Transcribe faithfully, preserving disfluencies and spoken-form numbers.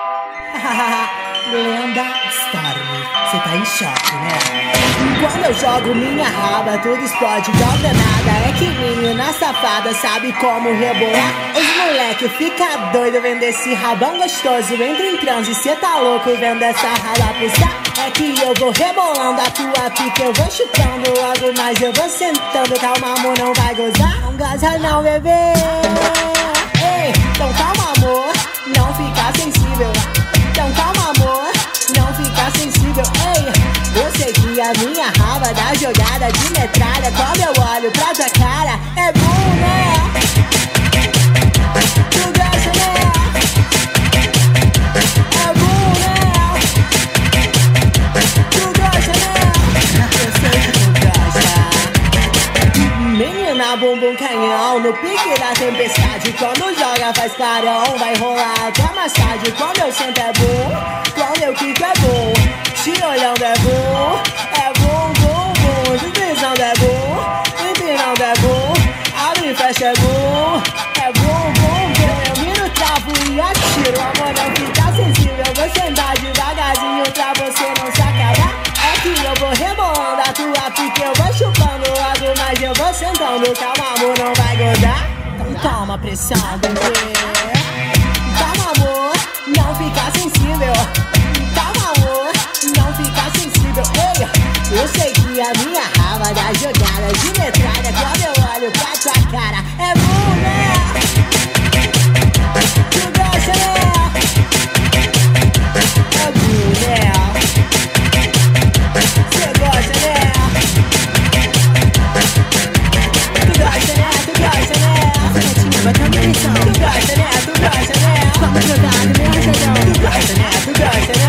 Lenda Storm, cê tá em choque, né? Quando eu jogo minha raba, tudo explode, dobra nada. É que menina safada sabe como rebolar. Os moleque fica doido vendo esse rabão gostoso. Entra em transe, cê tá louco vendo essa rala pulsar. É que eu vou rebolando a tua pica, eu vou chutando logo mais eu vou sentando. Calma amor, não vai gozar? Não goza não, bebê. Ei, então calma amor, não fica sensível. Então calma amor, não fica sensível. Ei, eu sei que a minha raba dá jogada de metralha. Quando eu olho pra tua cara, é bom, né? Tu gosta, né? É bom, né? Tu gosta, né? Eu sei que tu gosta. Menina, bumbum canhão, no pique da tempestade. Quando joga faz clarão, vai rolar até mais tarde. Quando eu sento é bom, quando eu quico é bom. Te olhando é bom, é bom, bom, bom. Deslizando é bom, empinando é bom. Abre e fecha é bom, é bom, bom, bom. Eu miro, travo e atiro, amor não fica sensível. Eu vou sentar devagarzinho pra você não se acabar. É que eu vou rebolando a tua pique, eu vou chupando logo, mas eu vou sentando. Calma amor, não vai gozar? Então toma pressão, bebê. Calma amor, não fica sensível. Calma amor, não fica sensível. Ei, eu sei que a minha raba dá jogada de metralha. Quando eu olho pra tua cara, é bom, né? Tu gosta, né? É bom, né? Cê gosta, né? Tu gosta, né? Tu gosta, né? Tu gosta, né? Tu gosta, né? Vamos jogar no meu rojão. Tu gosta, né? Tu gosta, né?